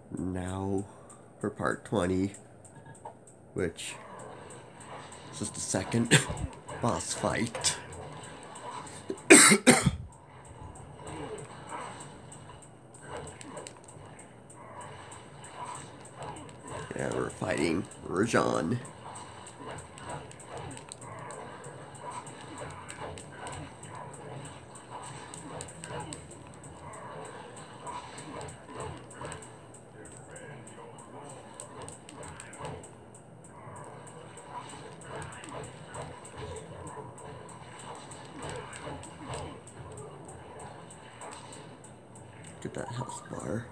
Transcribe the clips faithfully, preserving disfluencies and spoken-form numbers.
Now for part twenty, which is just the second boss fight. Yeah, we're fighting Rajan. Get that health bar.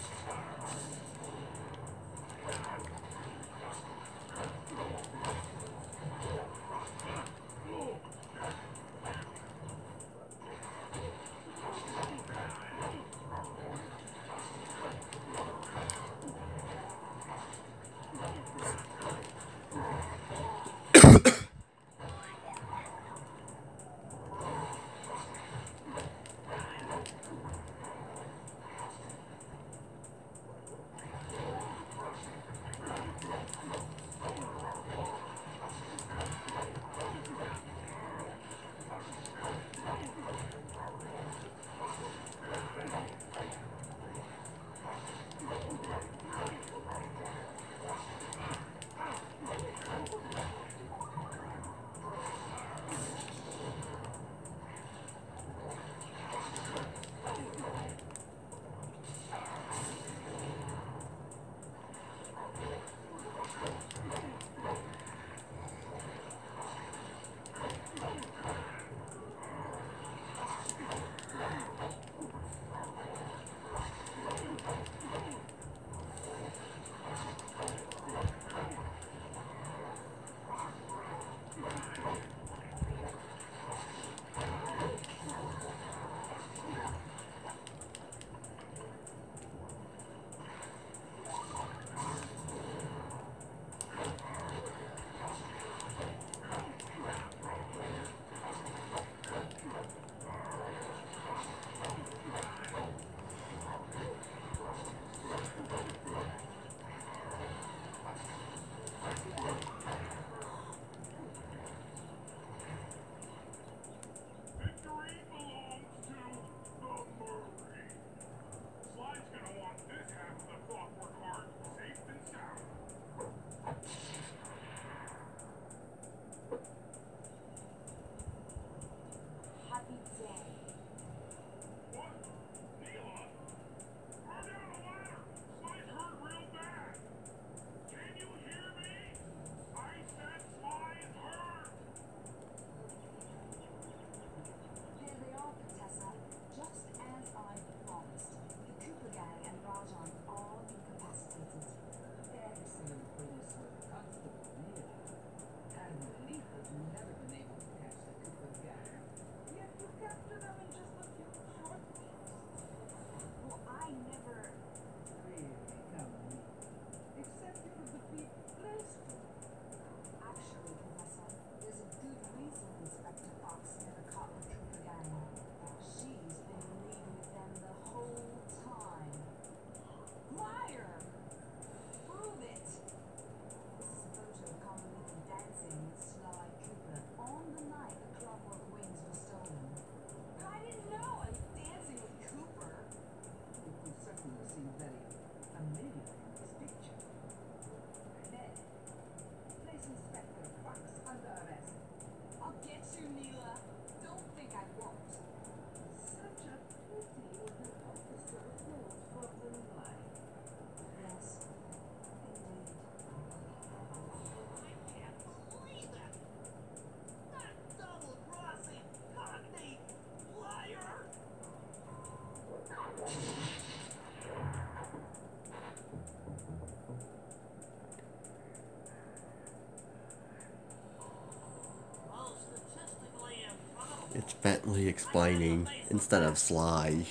It's Bentley explaining instead of Sly.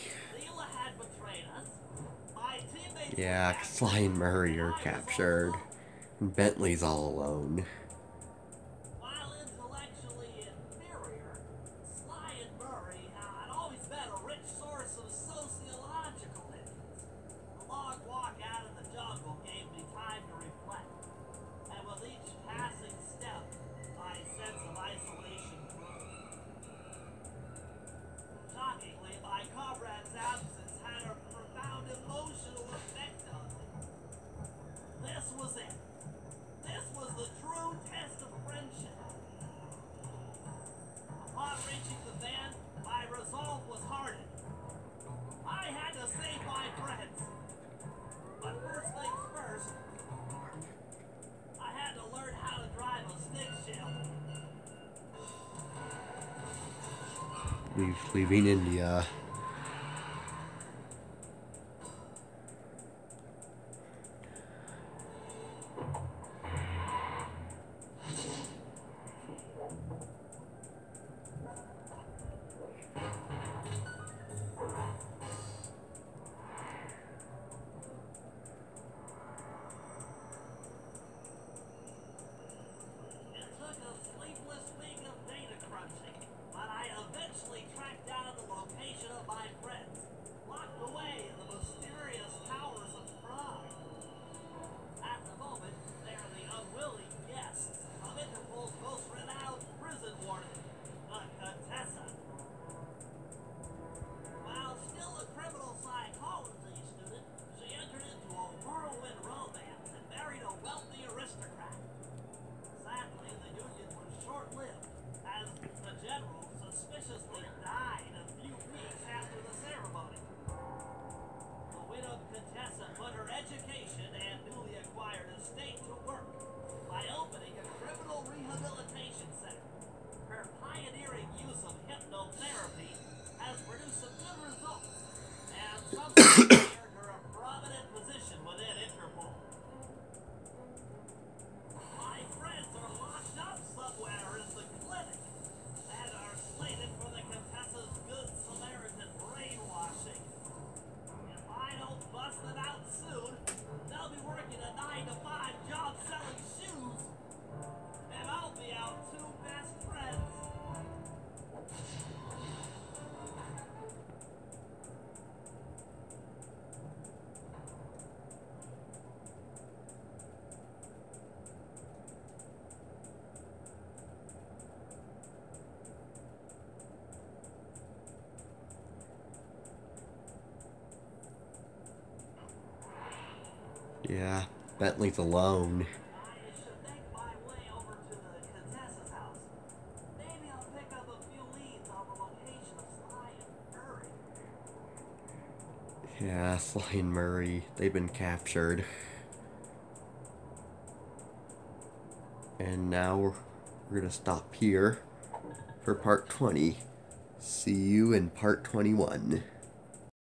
Yeah, Sly and Murray are captured, and Bentley's all alone. Source of sociological evidence. A long walk out of the jungle to save my friends. But first things first, I had to learn how to drive a stick shift. Leave, leaving India. It took a sleepless week of data crunching, but I eventually tracked down the location of my friends, locked away in the mysterious towers of Prague. At the moment, they are the unwilling guests of Interpol's most renowned prison warden, the Contessa. While still a criminal psychology student, she entered into a whirlwind romance and married a wealthy aristocrat. Sadly, the union was short-lived, as the general suspiciously died a few weeks after the ceremony. The widowed Contessa put her education and newly acquired estate to work by opening a criminal rehabilitation center. Her pioneering use of hypnotherapy has produced some good results, and subsequently earned her a prominent position within Interpol. My friends are locked up somewhere in the clinic and are slated for the Contessa's Good Samaritan brainwashing. If I don't bust them out soon, they'll be working a nine to five job selling shoes, and I'll be out two best friends. Yeah, Bentley's alone. I should make my way over to the Contessa's house. Maybe I'll pick up a few leads on the location of Sly and Murray. Yeah, Sly and Murray, they've been captured. And now we're, we're gonna stop here for part twenty. See you in part twenty-one.